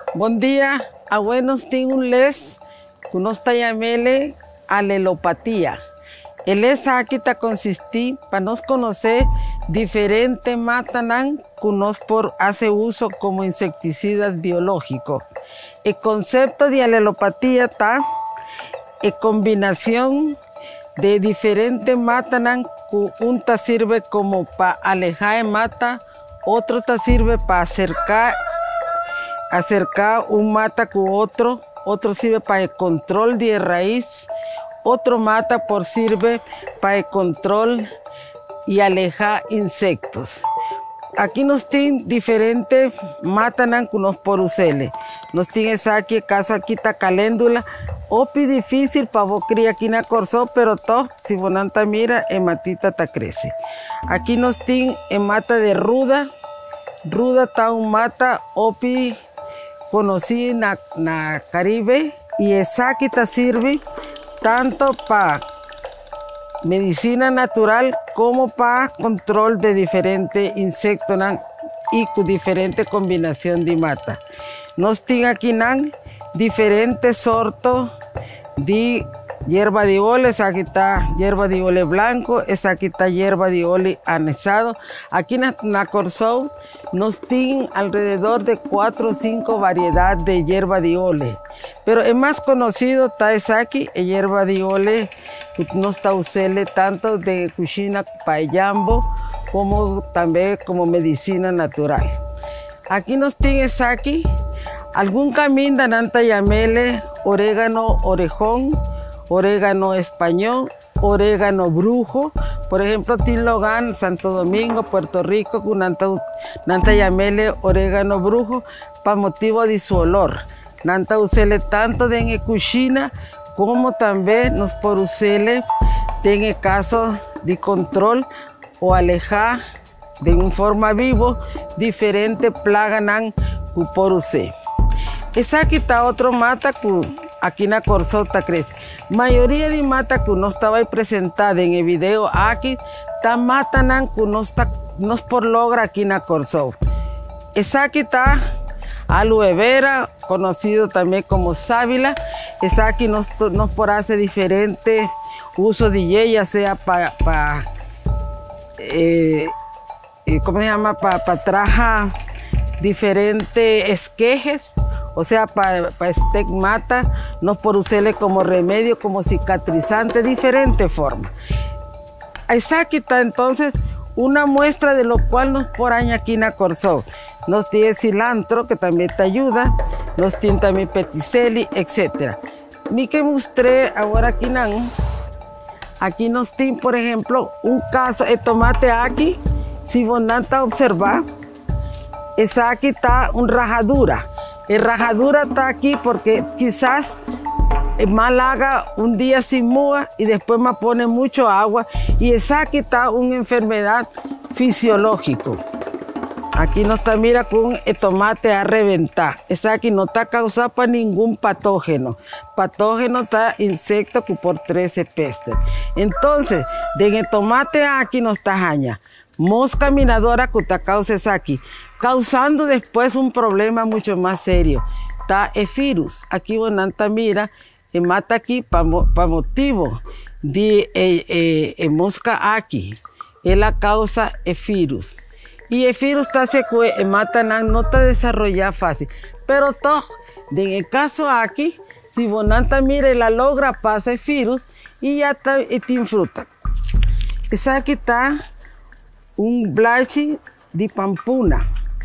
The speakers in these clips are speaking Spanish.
Buen día, buenos tengo un les, que nos llamele alelopatía. El les aquí ta consistí para nos conocer diferente matanan que nos por hace uso como insecticidas biológicos. El concepto de alelopatía está en combinación de diferentes matanan que un ta sirve como para alejar mata, otro ta sirve para acercar un mata con otro sirve para el control de raíz, otro mata por sirve para el control y alejar insectos. Aquí nos tienen diferentes matanan que nos por usarle. Nos tiene aquí, caso aquí está caléndula, opi difícil para vos criar aquí na corzó, pero todo, si bonanta mira, en matita ta crece. Aquí nos tienen en mata de ruda está un mata opi conocí na Caribe, y esa aquí ta sirve tanto para medicina natural como para control de diferentes insectos y con diferente combinación de mata. Nos tiene aquí diferentes sortos de hierba de ole. Esa aquí está hierba de ole blanco, esa aquí está hierba de ole anesado. Aquí en Nacorzó nos tienen alrededor de 4 o 5 variedades de hierba de ole. Pero el más conocido está esa aquí, hierba de ole, que no está usando tanto de cocina payambo como también como medicina natural. Aquí nos tiene esa aquí, algún camino nanta llamele orégano orejón, orégano español, orégano brujo. Por ejemplo, Tilogan, Santo Domingo, Puerto Rico, con nanta llamele orégano brujo para motivo de su olor. Nanta usele tanto de en cocina como también nos por usele en el caso de control o alejar de una forma vivo diferente plaga nan que por usar. Esa aquí está otro mata que aquí en la corzota crece. Mayoría de mata que no estaba ahí presentada en el video aquí, está matanan que nos por logra aquí en la corzota. Esa aquí está aloe vera, conocido también como sábila. Esa aquí nos por hace diferente uso de ella, sea para ¿cómo se llama? Para traja diferentes esquejes. O sea, para mata, nos por usarle como remedio, como cicatrizante, diferente forma. Esa aquí está entonces una muestra de lo cual nos por año aquí en Corzó. Nos tiene cilantro, que también te ayuda, nos tiene también peticeli, etc. Mi que mostré ahora aquí nos tiene, por ejemplo, un caso de tomate aquí, si vos nanta observar, esa aquí está un rajadura. El rajadura está aquí porque quizás mal haga un día sin múa y después me pone mucho agua, y esa aquí está una enfermedad fisiológica. Aquí no está, mira, con el tomate a reventar. Esa aquí no está causada por ningún patógeno. Patógeno está insecto que por 13 pestes. Entonces, de el tomate aquí no está jaña. Mosca minadora que te causa esa aquí, causando después un problema mucho más serio. Está el virus. Aquí bonanta mira, mata aquí para motivo de mosca aquí. Es la causa el virus. Y el virus está se mata no está desarrollado fácil. Pero todo, en el caso aquí, si bonanta mira la logra, pasa el virus y ya está y te fruta. Esa aquí está un blachi de pampuna.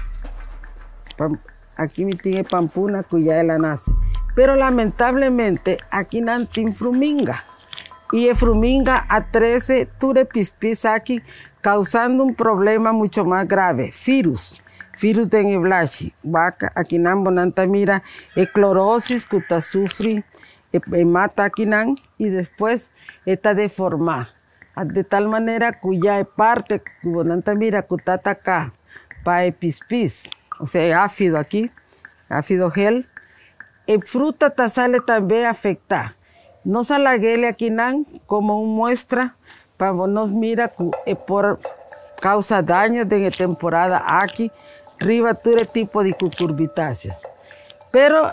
Aquí me tiene pampuna cuya la nace. Pero lamentablemente aquí no tiene fruminga. Y el fruminga a 13 ture pispis aquí, causando un problema mucho más grave. Virus de blachi. Vaca, aquí nan bonanta mira, clorosis que está sufre, mata aquí nan, y después está deformada. De tal manera que ya parte, bonanta mira, que está acá, para el pispis. O sea, ácido aquí, ácido gel. El fruta ta sale también afectada. No salaguele aquí nan como una muestra para nos mira que por causa daño de temporada aquí, riba todo tipo de cucurbitáceas. Pero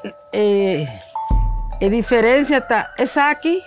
diferencia está, es aquí,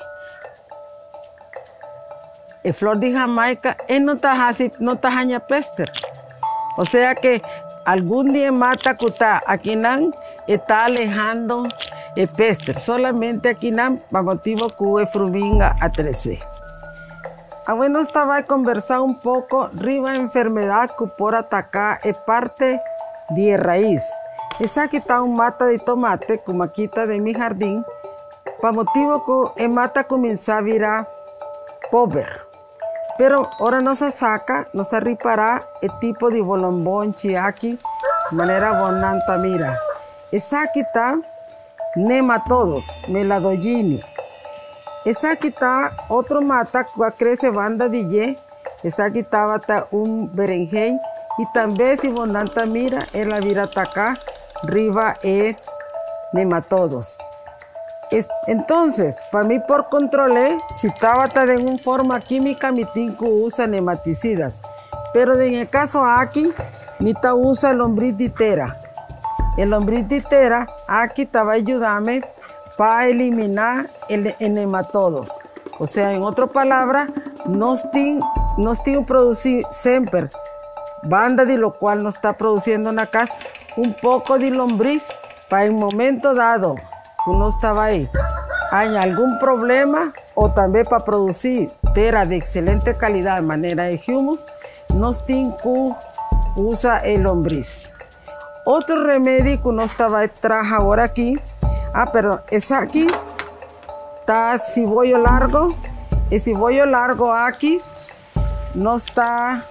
flor de Jamaica, no está haña pester. O sea que algún día mata cuta, aquí nan está alejando el pester, solamente aquí nan, para motivo que fruminga a 13. Bueno, estaba a conversar un poco, riba enfermedad que por atacar es parte de raíz. Esa aquí está un mata de tomate, como aquí está de mi jardín, para motivo que el mata comienza a virar pobre. Pero ahora no se saca, no se ripará el tipo de bolombón chiaki, de manera bonanta, mira. Esa aquí está nematodos, meladoyini. Esa aquí está otro mata que crece banda de ye. Esa aquí estaba un berenjén y también si bonanta mira, en la virataca, riba nematodos. Entonces, para mí por controlar, si estaba de una forma química, mi tinco usa nematicidas. Pero en el caso aquí, mi ta usa el lombriz de tera. El lombriz de tera, aquí estaba ayudándome para eliminar el nematodos. O sea, en otra palabra, no tiene producir siempre banda de lo cual no está produciendo acá un poco de lombriz para el momento dado que uno estaba ahí, hay algún problema o también para producir tera de excelente calidad de manera de humus, no tiene que usa el lombriz. Otro remedio que uno estaba traje ahora aquí, perdón, es aquí, está cibollo largo, el cibollo largo aquí no está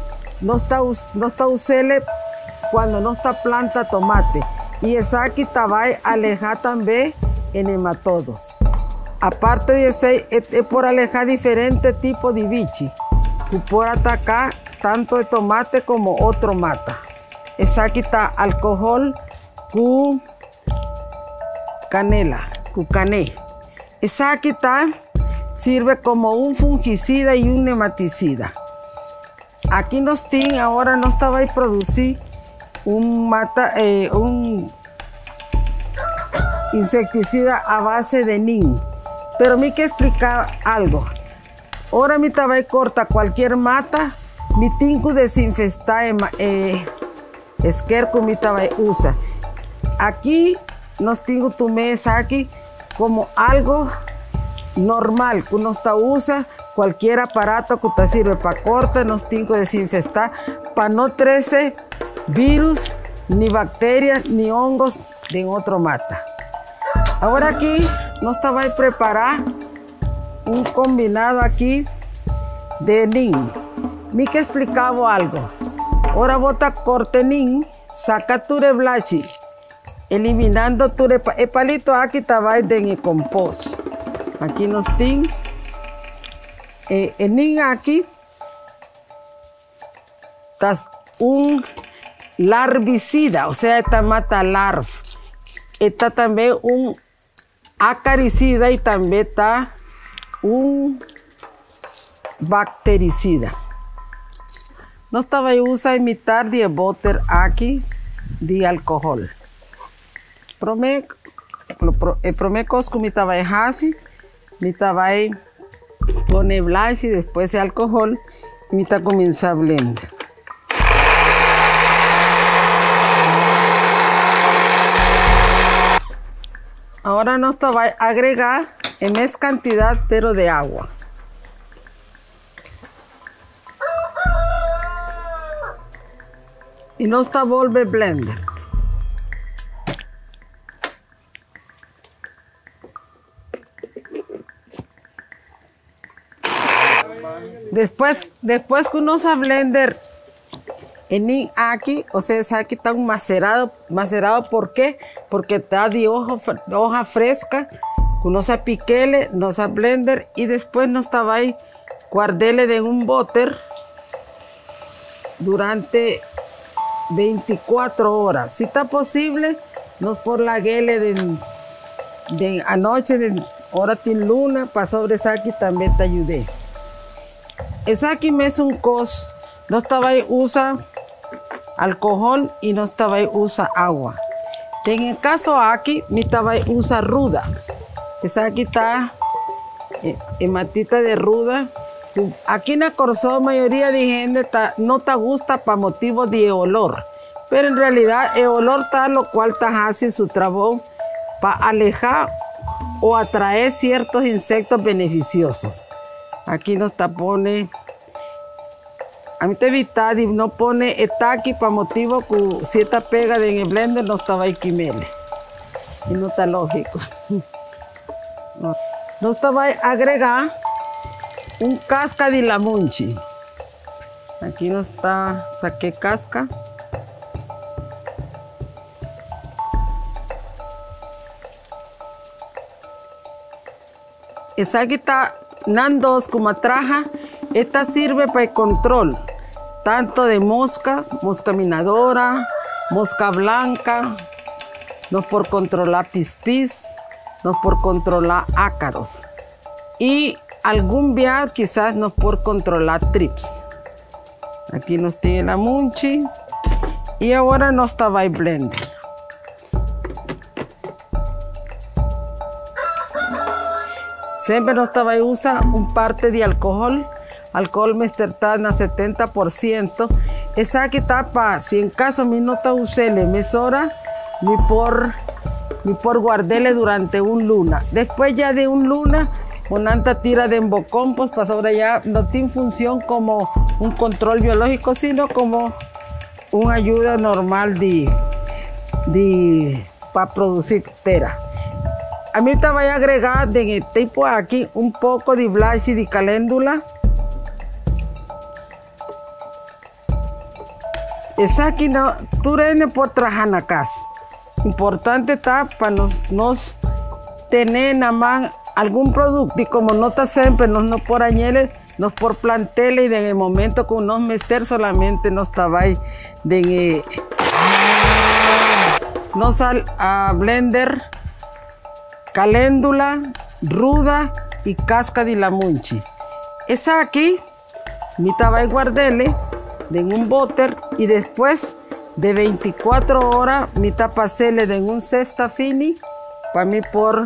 usele cuando no está planta tomate. Y esa aquí va a alejar también en nematodos. Aparte de ese, es por alejar diferentes tipos de bichi, que por atacar tanto el tomate como otro mata. Esa aquí está alcohol con canela, con cané. Esa aquí está sirve como un fungicida y un nematicida. Aquí nos tiene, ahora no estaba a producir un insecticida a base de nin. Pero me que explicar algo. Ahora mi tabay corta cualquier mata, mi tinco desinfestar esquerco mi tabay usa. Aquí nos tengo tu mesa aquí como algo normal que uno está usa. Cualquier aparato que te sirve para cortar, nos tengo desinfestar para no trece virus, ni bacterias, ni hongos de otro mata. Ahora aquí nos estaba a preparar un combinado aquí de nin. Me que explicaba algo. Ahora bota corte nin, saca tu reblachi, eliminando tu el palito aquí estaba en el compost. Aquí nos tiene el nin aquí, está un larvicida, o sea, esta mata larva. Está también un acaricida y también está un bactericida. No estaba a usar imitar de butter aquí de alcohol. Promecos que me estaba así, me estaba poner blanche y después el alcohol y me está comienza a blender. Ahora nos va a agregar en esa cantidad, pero de agua. Y nos está volver blender. Después que uno usa blender en aquí, o sea, aquí está un macerado. ¿Por qué? Porque está de hoja fresca, que uno se piquele, no se blender y después no estaba ahí, guardele de un boter durante 24 horas. Si está posible, nos por la guele de anoche, de hora tiene luna, para sobre esa aquí también te ayudé. Esa aquí me es un cos, no estaba ahí usa alcohol y no estaba ahí usa agua. En el caso aquí, mi tabay usa ruda. Esa aquí está en matita de ruda. Aquí en la Corzó, mayoría de gente no te gusta para motivo de olor. Pero en realidad el olor está lo cual está haciendo su trabajo para alejar o atraer ciertos insectos beneficiosos. Aquí nos pone, a mí te evita y no pone está aquí para motivo que si esta pega en el blender no estaba ahí quimele. Y no está lógico. No estaba ahí agregar un casca de lamunchi. Aquí no está, saqué casca. Esa aquí está nandos como traja. Esta sirve para el control, tanto de moscas, mosca minadora, mosca blanca, no por controlar pispis, no por controlar ácaros. Y algún día quizás no por controlar trips. Aquí nos tiene la munchi. Y ahora nos estaba el blender. Siempre nos estaba usa un parte de alcohol mestertana 70%. Esa que tapa, si en caso mi no te usele mesora, ni por guardarle durante un luna. Después ya de un luna, Monanta tira de embocón, pues para ahora ya no tiene función como un control biológico, sino como una ayuda normal para producir tera. A mí te voy a agregar de el tipo aquí un poco de blachi de caléndula. Esa aquí no, tú eres por trajanacas. Importante está para nos tener nada más algún producto y como no está siempre, no por añeles, no por planteles y en el momento que nos mester solamente nos estaba ahí de no sal a blender, caléndula, ruda y casca de lamunchi. Esa aquí, mi estaba ahí guardarle en un boter y después de 24 horas mi tapacele en un cesta fini para mí por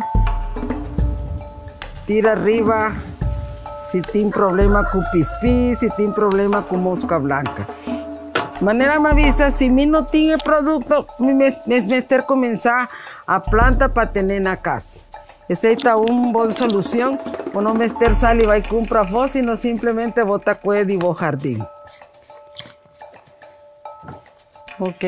tira arriba si tiene problema con pispí, si tiene problema con mosca blanca. Manera me avisa, si mi no tiene producto, mi mester comenzar a planta para tener en la casa. Esa es una buena solución, o no mester sal y va y compra fos, sino simplemente bota cued y jardín. Ok.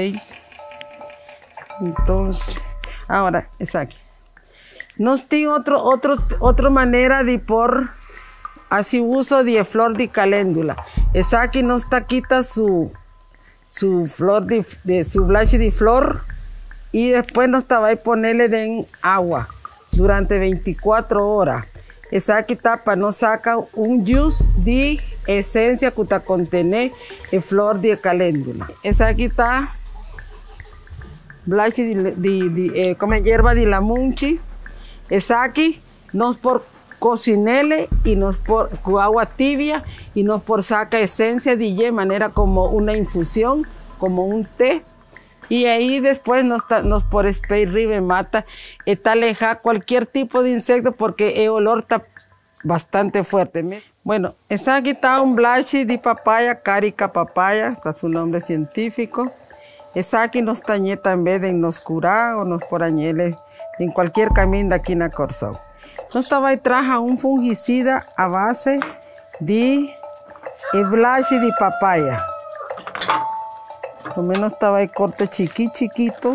Entonces, ahora, exacto. Nos tiene otra manera de por así uso de flor de caléndula. Esa aquí nos está quita su flor de su blachi de flor y después nos estaba ahí ponerle en agua durante 24 horas. Esa aquí está para no saca un juice de esencia que está contiene en flor de caléndula. Esa aquí está blachi como hierba de lamunchi. Esa aquí nos por cocinele y nos por con agua tibia y nos por saca esencia de manera como una infusión, como un té. Y ahí después nos por spray ribe mata, está aleja cualquier tipo de insecto porque el olor está bastante fuerte. Bueno, esa aquí está un blachi de papaya, carica papaya, está su nombre científico. Esa aquí nos tañeta en vez de nos curar o nos por añeles en cualquier camino de aquí en la Corzó. Nos estaba ahí traja un fungicida a base de blachi de papaya. Por lo menos estaba ahí corte chiquito.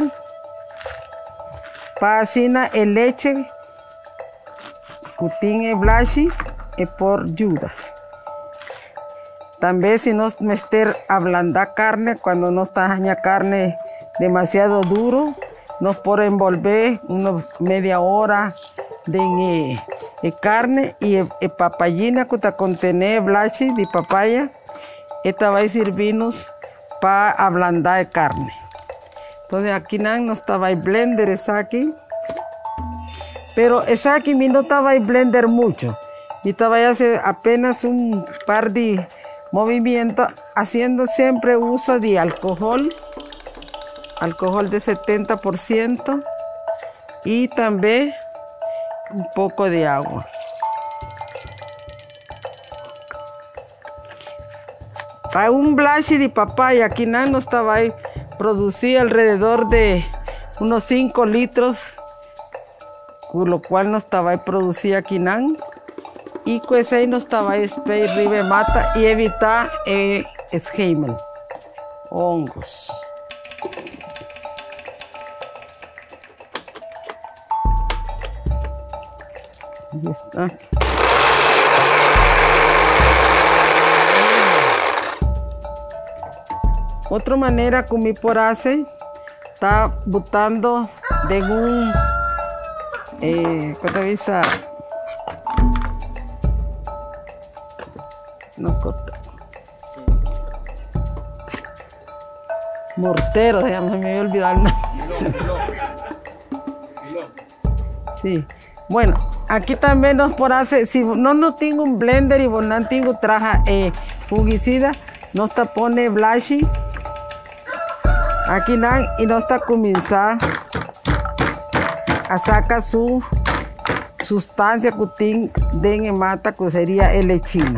Para así el leche, cutín el blachi y por ayuda. También si nos mester ablandar carne, cuando no está daña carne demasiado duro, nos por envolver unos media hora de carne y papayina que está contiene blachi de papaya. Esta va a servirnos para ablandar de carne. Entonces aquí no estaba el blender esa aquí. Pero esa aquí no estaba el blender mucho. Y estaba hace apenas un par de movimientos, haciendo siempre uso de alcohol alcohol de 70% y también un poco de agua. Para un blashi de papaya, aquí no estaba ahí, producía alrededor de unos 5 litros, con lo cual no estaba ahí, producía aquí y pues ahí no estaba ahí, spray ribe mata y evitar esquemen, hongos. Ahí está. Otra manera como por hace, está botando de un no corta. Mortero, ya me había olvidado el nombre. Sí. Bueno, aquí también nos por hace, si no tengo un blender y no tengo traja fungicida, nos está pone blashi. Aquí y nos está comenzando a sacar su sustancia que tiene de mata, que sería lechina.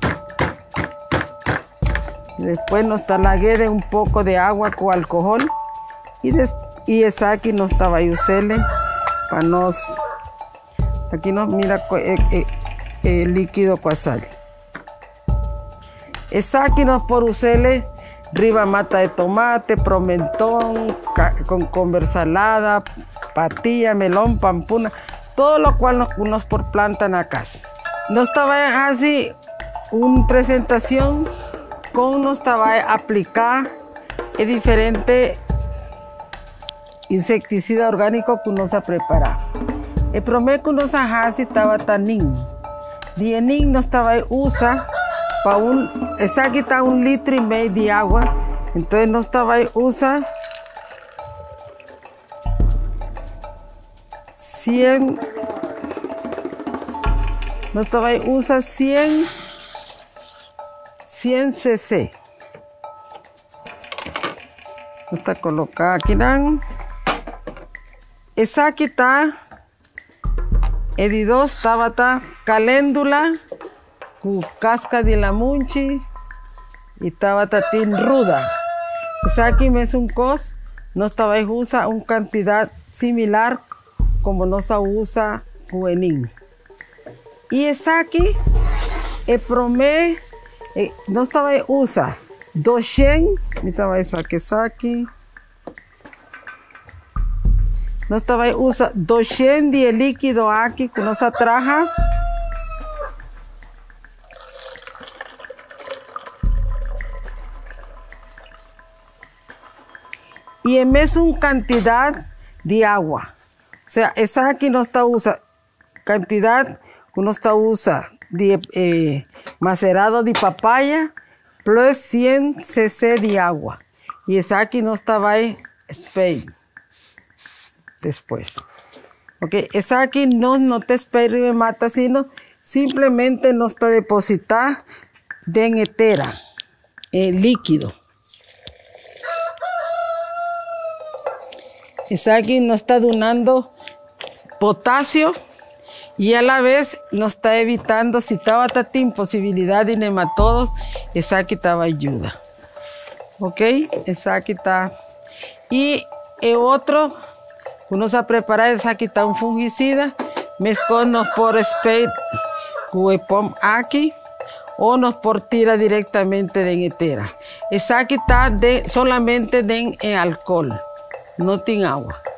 Después nos talagué un poco de agua con alcohol y esa aquí nos estaba a usarle para nos. Aquí nos mira el líquido con sal. Esa aquí nos por usarle riba mata de tomate, promentón, con conversalada, patilla, melón, pampuna, todo lo cual nos por plantan acá. Nos estaba así una presentación con nos estaba a aplicar el diferente insecticida orgánico que nos ha preparado. El promedio que nos hace estaba tanín. Dienín nos estaba usa para esa aquí está 1,5 litros de agua, entonces no estaba ahí, usa 100, no estaba ahí, usa 100 cc. Está colocada aquí, esa aquí está, edidos estaba caléndula, con casca de la munchi y estaba tatín ruda. Esa aquí me es un cos, no estaba ahí usa una cantidad similar como no se usa juvenil. Y esa aquí, el promedio, no estaba ahí usa 200, estaba esa que esa aquí, no estaba ahí usa 200 de líquido aquí que no se traja. Y en vez una cantidad de agua. O sea, esa aquí no está usa cantidad que no está usa de macerado de papaya plus 100 cc de agua. Y esa aquí no estaba ahí spray después. Ok, esa aquí no te spray me mata, sino simplemente no está depositada de etera líquido. Esa aquí nos está donando potasio y a la vez nos está evitando, si estaba tatín posibilidad de nematodos, esa aquí estaba ayuda. Ok, esa aquí está. Y el otro, uno se ha preparado, esa aquí está un fungicida, mezclamos por spray, cuepom aquí, o nos por tira directamente de etera. Esa aquí está solamente de alcohol. No tiene agua.